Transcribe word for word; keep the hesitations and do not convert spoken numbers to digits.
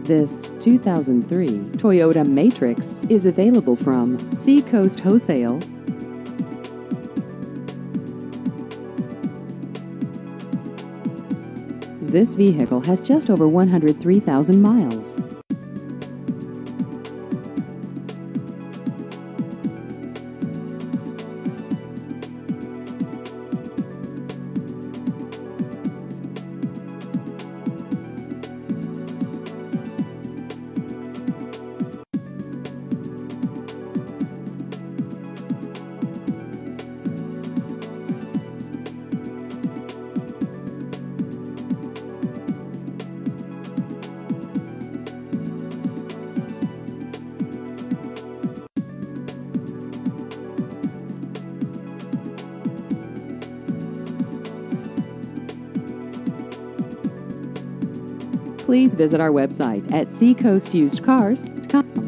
This two thousand three Toyota Matrix is available from Seacoast Wholesale. This vehicle has just over one hundred three thousand miles. Please visit our website at seacoast used cars dot com.